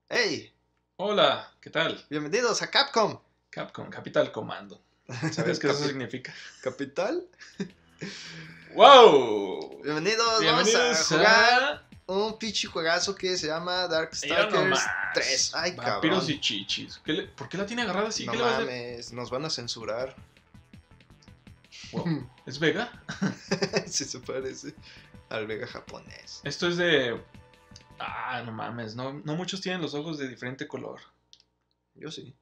Hey, Hola, ¿qué tal? bienvenidos a Capcom. Capcom, Capital Comando. ¿Sabes qué eso significa? ¿Capital? ¡Wow! Bienvenidos, vamos a Bienvenidos jugar a... un pinche juegazo que se llama Mira Darkstalkers 3. nomás. Ay, Vampiros cabrón. y chichis. ¿Por qué la tiene agarrada así? No ¿Qué le va a hacer? mames, nos van a censurar. Wow. ¿Es Vega? Si se parece al Vega japonés. Esto es de... Ah, no mames. No muchos tienen los ojos de diferente color. Yo sí.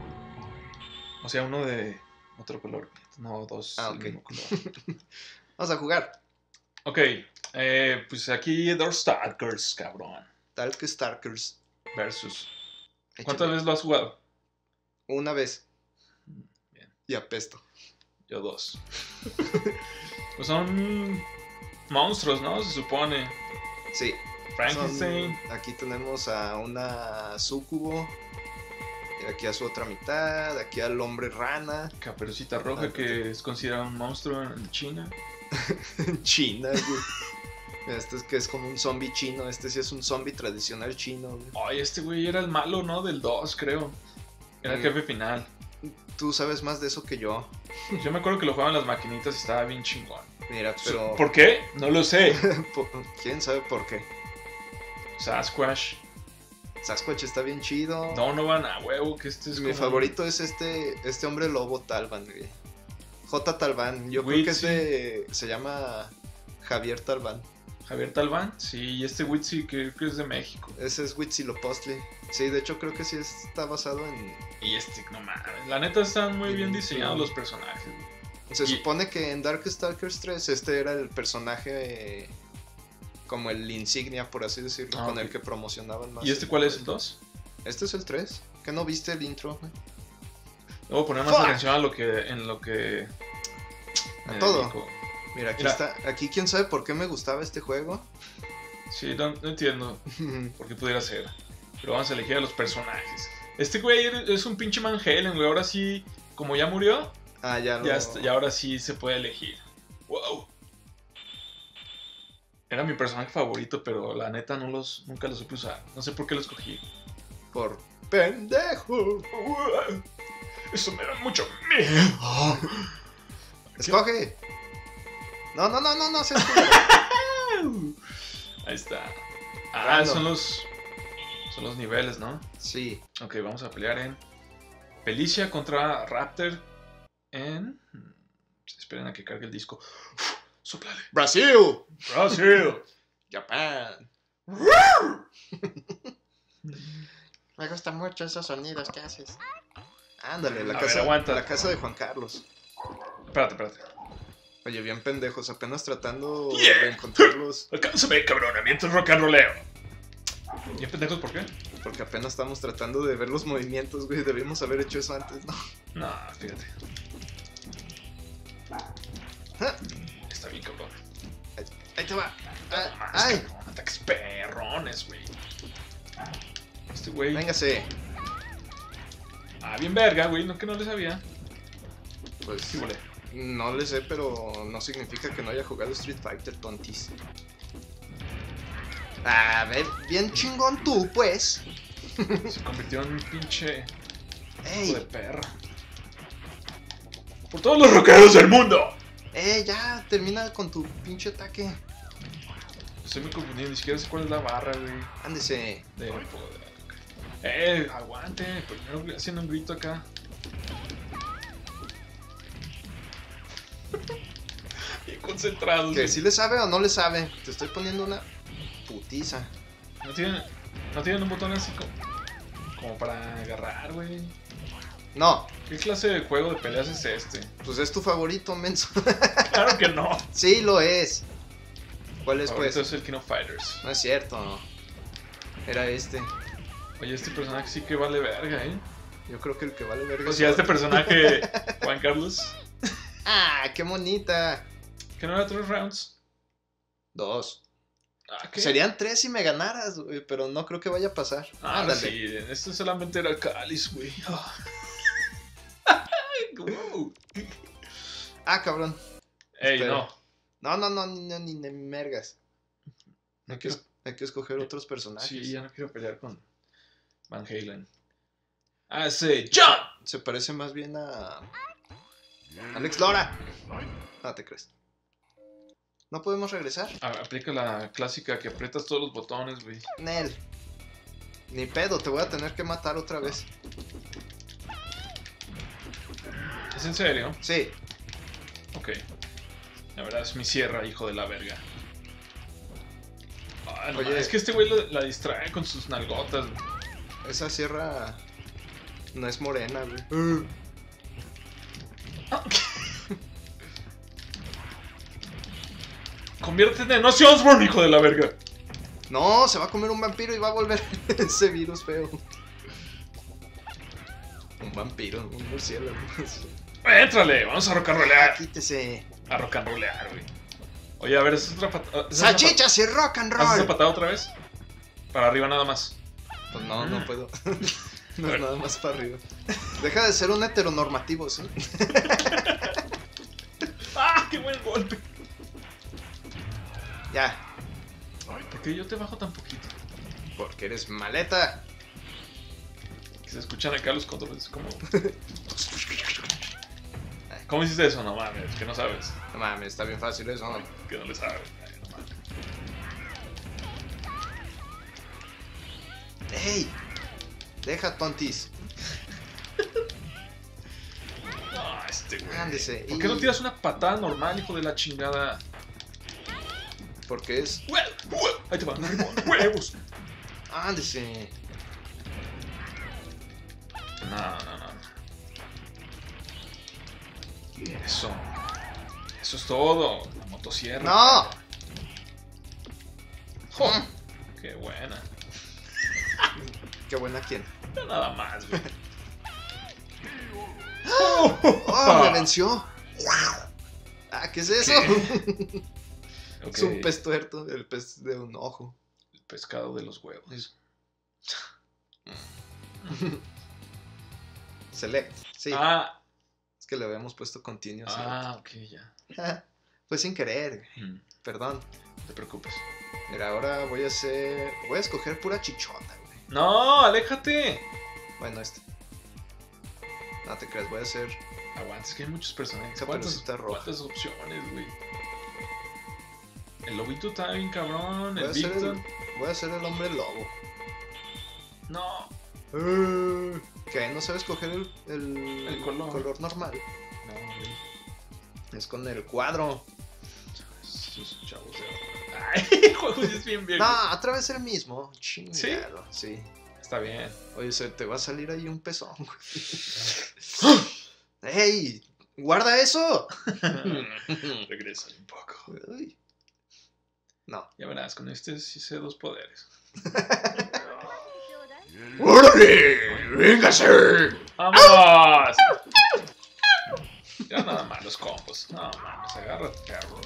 O sea, uno de otro color. No, dos Ah, del ok. mismo color. Vamos a jugar Ok. Pues aquí Darkstalkers, cabrón. Darkstalkers. Versus. ¿Cuántas Échale. veces lo has jugado? Una vez. Bien. Y apesto. Yo dos. Pues son monstruos, ¿no? Se supone. Sí. Frankenstein. Aquí tenemos a una súcubo. Y aquí a su otra mitad. Aquí al hombre rana. Caperucita Roja, que es considerado un monstruo en China. China, güey. Este es que es como un zombie chino. Este sí es un zombie tradicional chino, güey. Ay, este güey era el malo, ¿no? Del 2, creo. Era el jefe final. Tú sabes más de eso que yo. Yo me acuerdo que lo jugaban las maquinitas y estaba bien chingón. Mira, pero. ¿Por qué? No lo sé. ¿Quién sabe por qué? Sasquatch. Sasquatch está bien chido. No van a huevo, que este es Mi como... favorito es este hombre lobo Talban, güey. J. Talban. Yo creo que es Witzy. de. Se llama Javier Talban. Javier Talbán. Sí, y este Witzy que creo que es de México. Ese es Huitzilopochtli. Sí, de hecho creo que sí está basado en. Y este, no mames. La neta están muy bien Sí. diseñados los personajes, güey. Se Y- supone que en Darkstalkers 3 este era el personaje como el insignia, por así decirlo, Ah, con ok. el que promocionaban más. ¿Y este cuál es el 2? Este es el 3. ¿Que no viste el intro? Debo poner más Fuck. atención en lo que A me todo. dedico. Mira, aquí Mira. está. Aquí quién sabe por qué me gustaba este juego. Sí, no entiendo por qué pudiera ser. Pero vamos a elegir a los personajes. Este güey es un pinche Van Halen, güey. Ahora sí, como ya murió, Ah, ya lo. ya ahora sí se puede elegir. Wow. Era mi personaje favorito, pero la neta nunca lo supe usar. No sé por qué lo escogí. Por pendejo. Eso me da mucho miedo. Escoge. No, se escoge. Ahí está. Random. Son los niveles, ¿no? Sí. Ok, vamos a pelear en Felicia contra Raptor en... Esperen a que cargue el disco. Soplale. Brasil. Brasil. Japan. Me gustan mucho esos sonidos que haces. Ándale, A ver, aguanta. la casa de Juan Carlos. Espérate. Oye, bien pendejos, apenas tratando Yeah. de encontrarlos. Alcánzame, cabrona, mientras rock and rolleo. ¿Y pendejos por qué? Porque apenas estamos tratando de ver los movimientos, güey. Debimos haber hecho eso antes, ¿no? No, fíjate. Ah, Está bien, cabrón. ahí te va. No más, Ay, cabrón, ataques perrones, güey. Este güey... véngase. Ah, bien verga, güey. No que no le sabía. Pues Sí, vale. no le sé, pero no significa que no haya jugado Street Fighter, tontis. A ver, bien chingón tú, pues. Se convirtió en un pinche hijo de Ey, perra. ¡Por todos los rockeros del mundo! ya, termina con tu pinche ataque. Estoy muy confundido, ni siquiera sé cuál es la barra, güey. Ándese. De poder. Aguante. Primero haciendo un grito acá. Bien concentrado. Que si le sabe o no le sabe. Te estoy poniendo una putiza. No tienen un botón así como para agarrar, güey. No, ¿Qué clase de juego de peleas es este? pues es tu favorito, menso. Claro que no. Sí, lo es. ¿Cuál es, Ahorita pues? es el King of Fighters. No es cierto. Era este. Oye, este personaje sí que vale verga, ¿eh? Yo creo que el que vale verga. O es sea, otro. este personaje, Juan Carlos, Ah, qué bonita. que no era 3 rounds. 2. Ah, ¿qué? Serían 3 si me ganaras, güey, pero no creo que vaya a pasar. Ah, Ándale. sí, esto solamente era el cáliz, güey. Ah. Wow. Ah, cabrón. Ey, Espera. no. No, ni mergas. Hay que escoger otros personajes. Sí, ya no quiero pelear con Van Halen. Hace John. Se parece más bien a Alex Lora. No te crees. ¿No podemos regresar? Aplica la clásica que aprietas todos los botones, güey. Nel. Ni pedo, te voy a tener que matar otra vez. ¿Es en serio? Sí. Ok. La verdad es mi sierra, hijo de la verga. Ah, no, Oye, es que este güey la distrae con sus nalgotas. Esa sierra no es morena, güey. Conviértete en Ozzy Osbourne, hijo de la verga. No, se va a comer un vampiro y va a volver ese virus feo. Un vampiro, un murciélago. Éntrale, vamos a rock and rollear. Quítese. A rock and rollear, güey. Oye, a ver, ¿es otra patada? ¡Salchichas y rock and ¿Haces esa roll! patada otra vez? Para arriba nada más. Pues no, no puedo. No, nada más para arriba. Deja de ser un heteronormativo, ¿sí? ¡Ah, qué buen golpe! Ya. ¿Por qué yo te bajo tan poquito? Porque eres maleta. Que se escuchan acá los controles como... ¿Cómo hiciste eso? No mames, que no sabes. No mames, está bien fácil eso. Que no le sabes. Ay, no mames. ¡Ey! Deja tontis. Ah, este güey. Ándese. ¿Por qué no tiras una patada normal, hijo de la chingada? Porque es... Ahí te van, huevos. Ándese. No. Eso es todo. La motosierra. ¡No! ¡Jo! ¡Qué buena! Qué buena quién. No nada más, güey. ¡Oh! Me venció. Ah, ¿qué es eso? Okay. Es un pez tuerto, el pez de un ojo. El pescado de los huevos. Select, sí. Ah, Es que le habíamos puesto continuo. ok, ya. Fue sin querer, perdón. No te preocupes. Mira, ahora voy a escoger pura chichota, güey. ¡No! ¡Aléjate! Bueno, no te creas, voy a hacer... Aguanta, es que hay muchos personajes. Caperucita Roja. ¿Cuántas opciones, güey? El lobito está bien cabrón. Voy El a hacer Victor. voy a hacer el hombre lobo. No. ¿Qué? ¿No sabes coger el color normal? No, güey. Es con el cuadro. Esos chavos de... Ay, el juego sí es bien viejo. No, otra vez el mismo. Chingado. Sí. Está bien. Oye, se te va a salir ahí un pezón, güey. ¡Ey! ¡Guarda eso! Regresa un poco. Uy. No. Ya verás, con este sí sé dos poderes. ¡Órale! ¡Véngase! ¡Vámonos! Ya nada más los combos. No mames, agárrate, cabrón.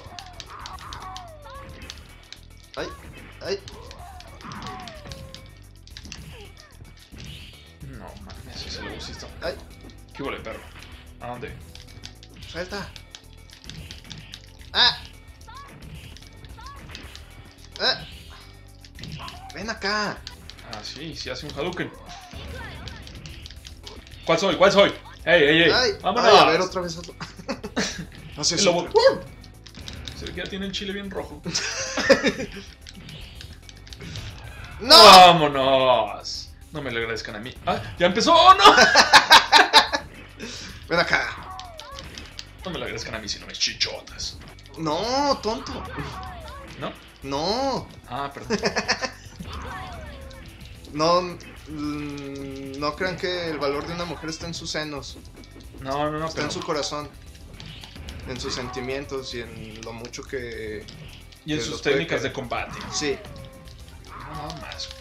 ¡Ay! ¡Ay! No mames, ese lobo sí está. ¡Ay! ¿Qué huele, perro? ¿A dónde? ¡Suelta! ¡Ah! ¡Ah! ¡Ven acá! Ah, sí, sí hace un Hadouken. ¿Cuál soy? ¿Cuál soy? ¡Ey! ¡Ay! ¡Vámonos! Ay, a ver, otra vez otro. Así es. El lobo. Se ve que ya tiene el chile bien rojo. ¡No! ¡Vámonos! No me lo agradezcan a mí. ¡Ah! ¡Ya empezó! ¡Oh, no! ¡Ven acá! No me lo agradezcan a mí, sino mis chichotas. ¡No, tonto! ¿No? ¡No! Ah, perdón. No crean que el valor de una mujer está en sus senos. No, Está en su corazón. En sus sentimientos y en lo mucho que... Y en que sus los puede técnicas de querer. combate. Sí. No, nada más.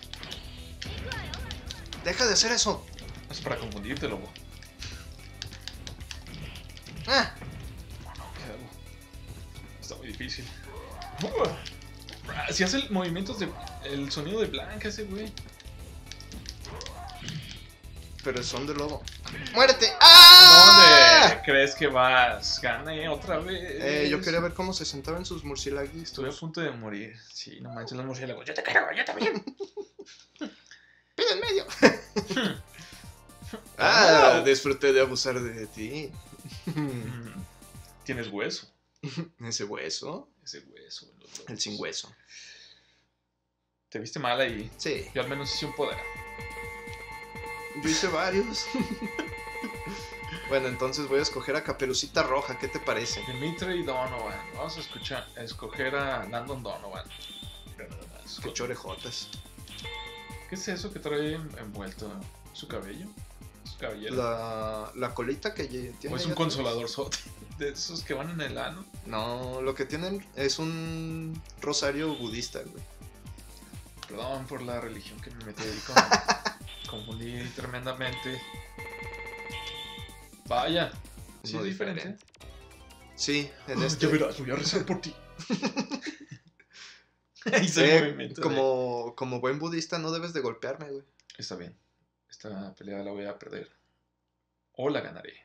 Deja de hacer eso. Es para confundirte, lobo. Ah. ¿Qué hago? Está muy difícil. Si hace movimientos de... El sonido de Blanca ese güey. Pero son de lobo. ¡Muérete! ¡Ah! ¿Dónde crees que vas? Gane otra vez. Yo quería ver cómo se sentaba en sus murciélagos. Estuve a punto de morir. Sí, no manches los murciélagos. Yo te quiero, yo también. ¡Pide en medio! Ah, disfruté de abusar de ti. Tienes hueso. ¿Ese hueso? Ese hueso. El sin hueso. Te viste mal ahí. Sí. Yo al menos hice un poder. Yo hice varios. Bueno, entonces voy a escoger a Caperucita Roja. ¿Qué te parece? Dimitri Donovan. Vamos a escoger a Landon Donovan. Qué chorejotas. ¿Qué es eso que trae envuelto? ¿Su cabello? ¿Su cabellera? La colita que tiene. ¿O es un consolador sote? De esos que van en el ano. No, lo que tienen es un rosario budista, güey. Perdón por la religión que me metí ahí confundí tremendamente. Vaya. Sí, Muy es diferente. Sí, en este. Ya verás, voy a rezar por ti. Hice el movimiento. Como buen budista no debes de golpearme, güey. Está bien. Esta pelea la voy a perder. O la ganaré.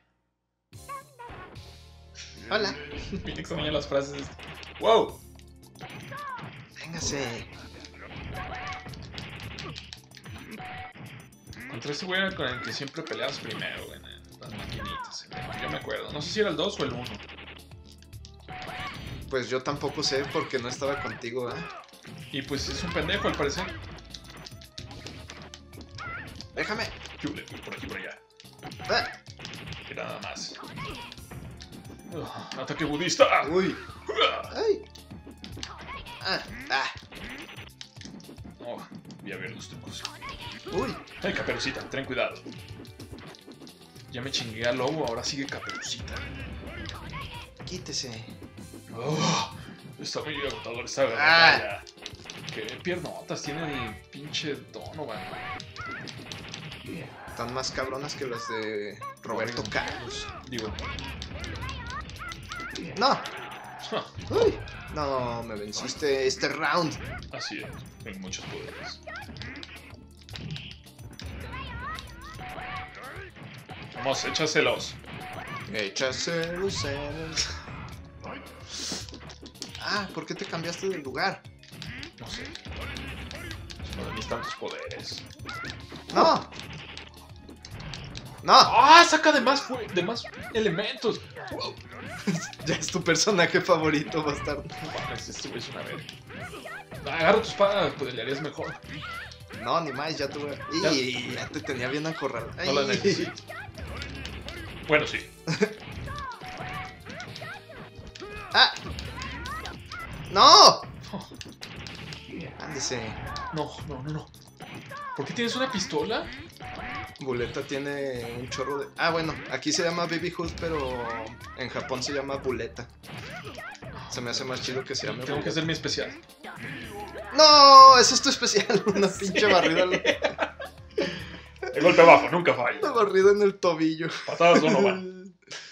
Hola. Bien extraña las frases. ¡Wow! Véngase. Contra ese güey con el que siempre peleabas primero, güey. En las maquinitas. Yo me acuerdo. No sé si era el 2 o el 1. Pues yo tampoco sé porque no estaba contigo, ¿eh? Y pues es un pendejo al parecer. Déjame. Yo le fui por aquí por allá. Ah. Que nada más. Ataque budista. Uy. Ay. Oh, voy a ver los trucos. Uy. Ay, Caperucita, ten cuidado. Ya me chingué al lobo, ahora sigue Caperucita. Quítese. Oh, está muy agotador esta batalla. Qué piernotas tiene el pinche Donovan. Están más cabronas que las de Roberto Carlos. Digo. ¡No! Uy. No, me venciste este round. Así es, tengo muchos poderes. Vamos, échaselos. Échaselos. Ah, ¿por qué te cambiaste de lugar? No sé. Es uno de mis tantos poderes. ¡No! ¡No! ¡Ah! Saca de más elementos. Wow. Ya es tu personaje favorito, bastardo. No mames, este güey es una verga. Agarra tu espada, pues le harías mejor. No, ni más, ya tuve. Y ya te tenía bien acorralado. No la necesito. Bueno, sí. ¡Ah! ¡No! Ándese. No. ¿Por qué tienes una pistola? Buleta tiene un chorro de... Ah, bueno, aquí se llama Baby Hood, pero en Japón se llama Buleta. Se me hace más chido que se llame Tengo que hacer mi especial. ¡No! Eso es tu especial. Una pinche barrida. El golpe bajo, nunca falla. Una barrida en el tobillo. Patadas Donovan.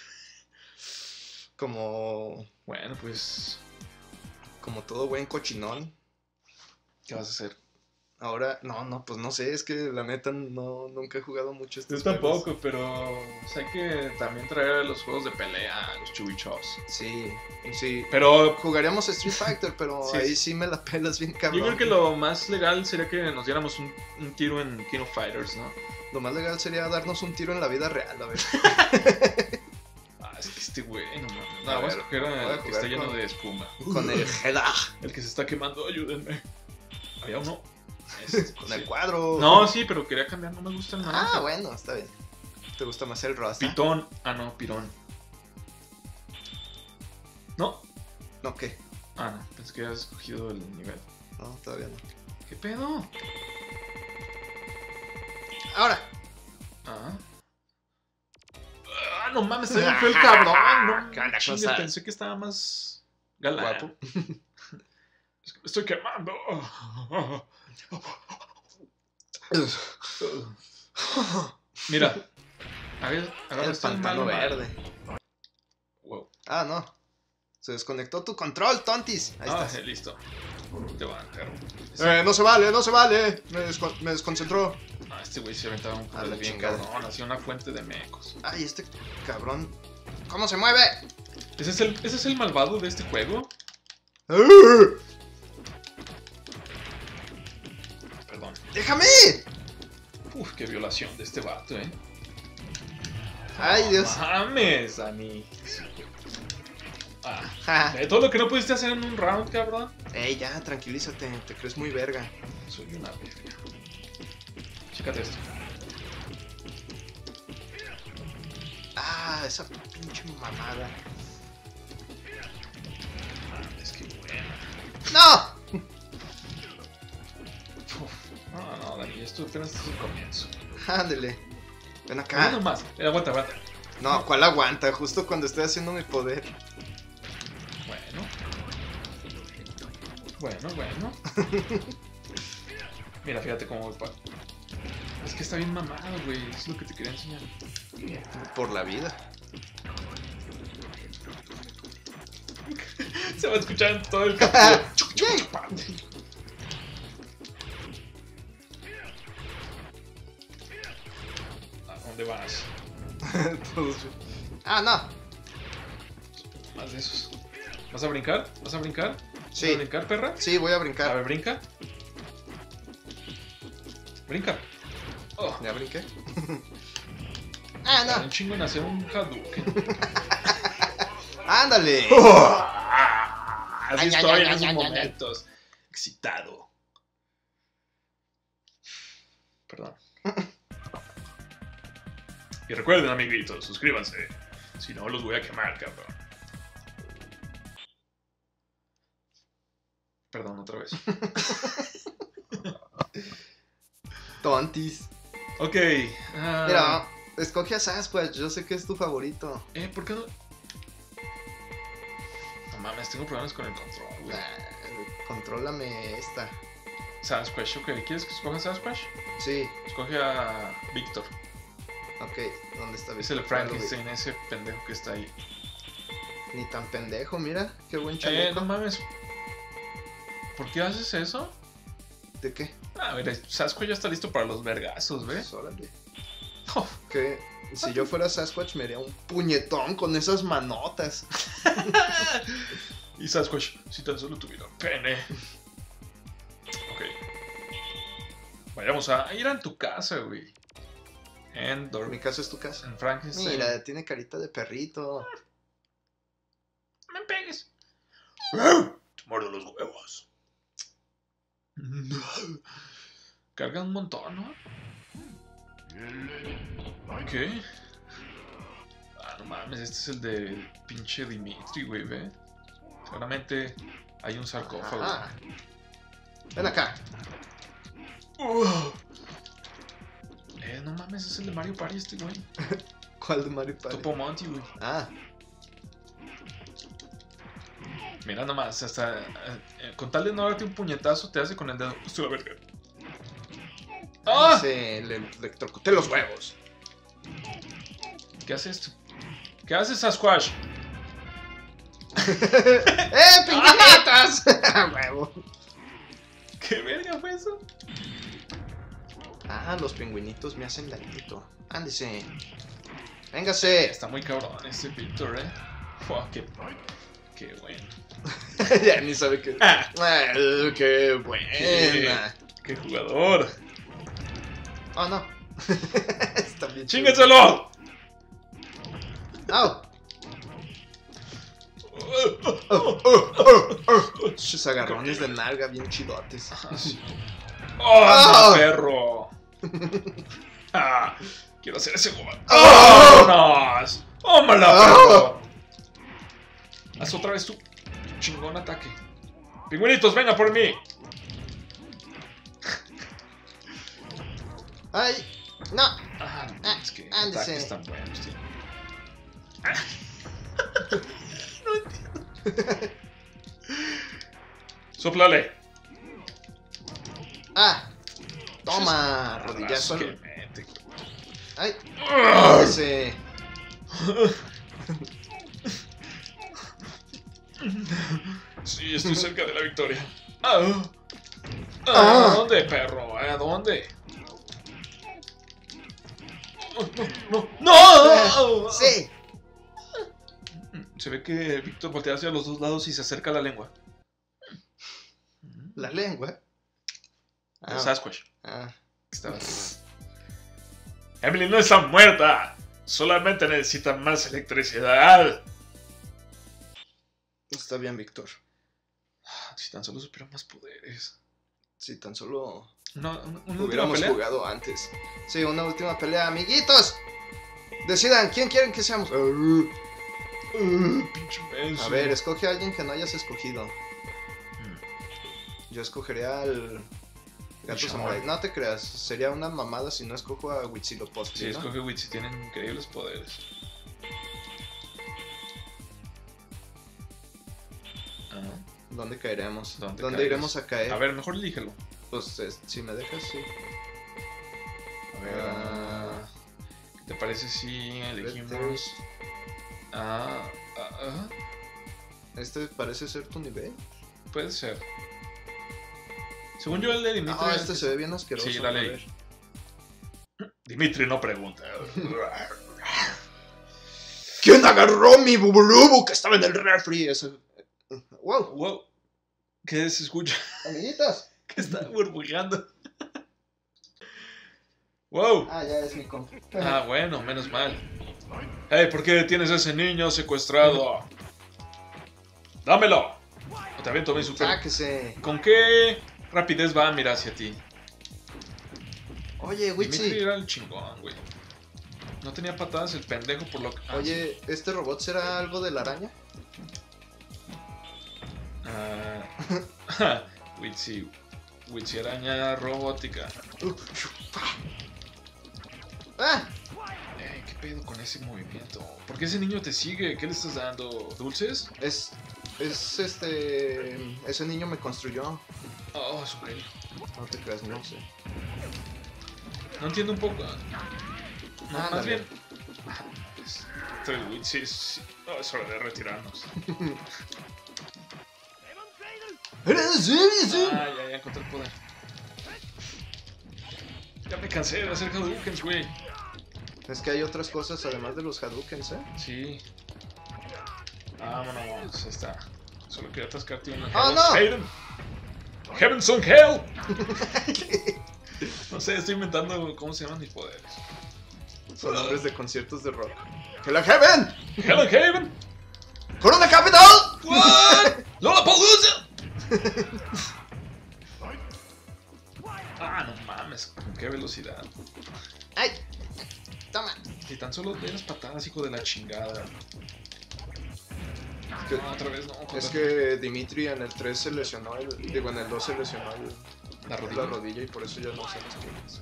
Como... Bueno, pues... Como todo buen cochinón. ¿Qué vas a hacer? Ahora, no, pues no sé, es que la neta nunca he jugado mucho estos Yo juegos. tampoco, pero hay que también traer los juegos de pelea, los chubichos. Sí. Pero Jugaríamos Street Fighter, pero Sí. ahí sí me la pelas bien cabrón. yo creo que lo más legal sería que nos diéramos un tiro en King of Fighters, ¿no? Lo más legal sería darnos un tiro en la vida real, a ver. Es que este güey, no mames. A No, vamos a ver, escoger voy a el que jugar está lleno con- de espuma. Con el Helah. El que se está quemando, ayúdenme. Había uno. Con Sí. el cuadro. No, sí, pero quería cambiar, no me gusta el naranja. Ah, bueno, está bien. ¿Te gusta más el rosa? Pitón. Ah, no, pirón. ¿No? No, ¿qué? Ah, no, pensé que habías escogido el nivel. No, todavía no. ¿Qué pedo? Ahora. Ah, no mames, se me fue el cabrón. No, ¿Qué onda, chingue, cosa? pensé que estaba más galán. Guapo. Es que me estoy quemando. Mira, agarra El este pantano malo, verde. Wow. Ah, no. Se desconectó tu control, tontis. Ahí Ah, estás. listo. Te va, perro. No se vale, no se vale. Me desconcentró. Ah, este güey se aventaba un A poder la bien chingada. cabrón. Hacía una fuente de mecos. Ay, este cabrón. ¿Cómo se mueve? ¿Ese es el malvado de este juego? Perdón. ¡Déjame! Uf, qué violación de este vato, Ay, Dios. Mames, Dani. Ja. De todo lo que no pudiste hacer en un round, cabrón. Ey, ya, tranquilízate. Te crees muy verga. Soy una verga. Chécate esto. Ah, esa pinche mamada. Mames, qué buena. ¡No! No, Dani, esto apenas es el comienzo. Ándele. Ven No acá. nomás. Aguanta. No, ¿cuál aguanta? Justo cuando estoy haciendo mi poder. Bueno. Mira, fíjate cómo voy para. Es que está bien mamado, güey. Eso es lo que te quería enseñar. Por la vida. Se va a escuchar en todo el capítulo. ¿A dónde vas? Ah, no. Más de esos. ¿Vas a brincar? ¿Vas a brincar? Sí. ¿Vas a brincar, perra? Sí, voy a A brincar. ver, brinca. Brinca. Oh, ¿Ya brinqué? Ah, un no. chingo en hacer un Hadouken. Ándale. Así estoy en esos momentos. Excitado. Perdón. Y recuerden, amiguitos, suscríbanse. Si no, los voy a quemar, cabrón. Perdón, otra vez. Tontis. Ok. Mira, escoge a Sasquatch. Yo sé que es tu favorito. ¿Por qué no? No mames, tengo problemas con el control, güey. Contrólame esta. Sasquatch, ok. ¿Quieres que escoja Sasquatch? Sí, Escoge a Víctor. ok. ¿Dónde está? Es el Frankenstein, ese pendejo que está ahí. Ni tan pendejo, mira. Qué buen chaleco. No mames. ¿Por qué haces eso? ¿De qué? A ver, Sasquatch ya está listo para los vergazos, ¿ves? Pues, órale. Oh, Que si yo fuera Sasquatch me haría un puñetón con esas manotas. y Sasquatch, si tan solo tuviera pene. Ok. Vayamos a ir a tu casa, güey. Endor. Mi casa es tu casa. En Frankenstein. Mira, tiene carita de perrito. No me pegues. Te muerdo los huevos. Carga un montón, ¿no? ¿Qué? Ah, no mames, este es el de pinche Dimitri, güey, ve. Seguramente hay un sarcófago. Ajá. Ven acá. No mames, es el de Mario Party este, güey. ¿Cuál de Mario Party? Topo Monty, güey. Ah, Mira nomás, hasta con tal de no darte un puñetazo, te hace con el dedo. Hostia, la verga. ¡Ah! se le electrocuté los huevos. ¿Qué hace esto? ¿Qué haces, Sasquatch? ¡Pingüinitas! ¡Huevo! ¿Qué verga fue eso? Ah, los pingüinitos me hacen dañito. Ándese. Véngase. Está muy cabrón este Víctor, Fua, qué bueno. Ya ni sabe qué. ¡Qué buena! ¡Qué jugador! Oh, no. Está bien. ¡Chíngenselo! ¡Au! Sus agarrones de nalga bien chidotes. ¡Oh, no, perro! Quiero hacer ese gol. ¡Oh! ¡Vámonos! ¡Ómala, perro! Haz otra vez tu chingón ataque. ¡Pingüinitos, venga por mí! ¡Ay! ¡No! Es que ándese. ataques tan buenos, tío. No entiendo. ¡Sóplale! ¡Ah! ¡Toma! Rodillazo. Que mete. ¡Ay! ¡Ándese! Sí, estoy cerca de la victoria. ¿Dónde, perro? ¿Dónde? ¡No! ¡Sí! Se ve que Víctor voltea hacia los dos lados y se acerca a la lengua. La lengua. Sasquatch. Ah. Emily no está muerta. Solamente necesitan más electricidad. Está bien, Víctor. Si tan solo supieran más poderes. Si tan solo Una hubiéramos pelea. jugado antes. Sí, una última pelea, amiguitos. Decidan, ¿quién quieren que seamos? Pinche menso. A ver, escoge a alguien que no hayas escogido. Yo escogería al Gato Shaman. Samurai. No te creas, sería una mamada si no escojo a Huitzilopochtli, Sí, ¿no? escoge Witchy, tienen increíbles poderes. ¿Dónde caeremos? ¿Dónde ¿Dónde caes? iremos a caer? A ver, mejor elígelo. Pues si me dejas, sí. A ver, ¿qué te parece si elegimos? Este parece ser tu nivel. Puede ser. Según yo, el de Dimitri. Ah, este se ve bien asqueroso. Sí, dale a ahí. ver. Dimitri no pregunta. ¿Quién agarró mi bubulubu que estaba en el refri? Eso. Wow, Wow. ¿Qué se escucha? amiguitas. Que está burbujeando. Wow. Ah, ya es mi compa. Ah, bueno, menos mal. Hey, ¿por qué tienes a ese niño secuestrado? ¡Dámelo! O te aviento mi super. Sáquese. ¿Con qué rapidez va a mirar hacia ti? Oye, Dimitri Witsi. era el chingón, güey. No tenía patadas el pendejo por lo que... Oye, ¿este robot será algo de la araña? Witsi araña robótica. ¡Ah! ¿Qué pedo con ese movimiento? ¿Por qué ese niño te sigue? ¿Qué le estás dando? ¿Dulces? Ese niño me construyó. Oh, es un genio. No te creas, no sé. No entiendo un poco. No, más Ándale. bien. Entonces, Witsi, sí. Oh, es hora de retirarnos. Ya encontré el poder. Ya me cansé de hacer Hadoukens, güey. Es que hay otras cosas además de los Hadoukens, ¿eh? Sí. Vámonos, ahí está. Solo quería atascarte en el ¡Oh, Hell's no! Haven. Heaven's on Hell. No sé, estoy inventando cómo se llaman mis poderes. Son nombres de conciertos de rock. ¡Hell and Heaven! Hell and Haven. ¡Corona Capital! What? Lollapalooza. No mames, con qué velocidad. ¡Ay! Toma. Si tan solo de las patadas, hijo de la chingada. Que- No, otra vez no. Es que Dimitri en el 3 se lesionó, en el 2 se lesionó La la rodilla y por eso ya no usa las piernas.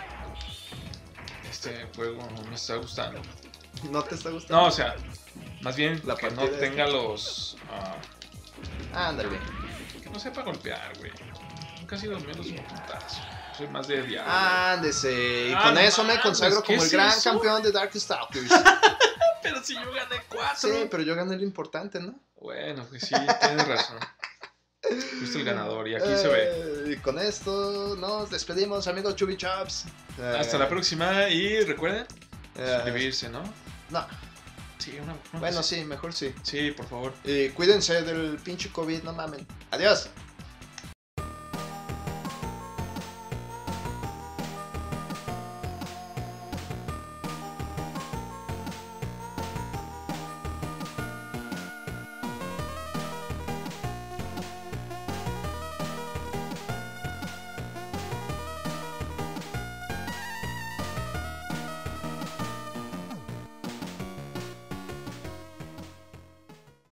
Este juego no me está gustando. ¿No te está gustando? No, o sea, más bien La que no partida tenga los... Ándale. que no sepa golpear, güey. Nunca ha sido menos un putazo. Soy más de diablo. Ándese. Y Ah, con no eso me mames, consagro ¿qué como el es gran eso? campeón de Darkstalkers. Pero si yo gané 4. Sí, pero yo gané lo importante, ¿no? Bueno, pues sí, tienes razón. Fuiste el ganador y aquí se ve. Y con esto nos despedimos, amigos Chubby Chops. Hasta la próxima y recuerden eh, suscribirse, ¿no? No, Sí, una bueno, sí, mejor sí. Sí, por favor. Y cuídense del pinche COVID, no mamen. Adiós.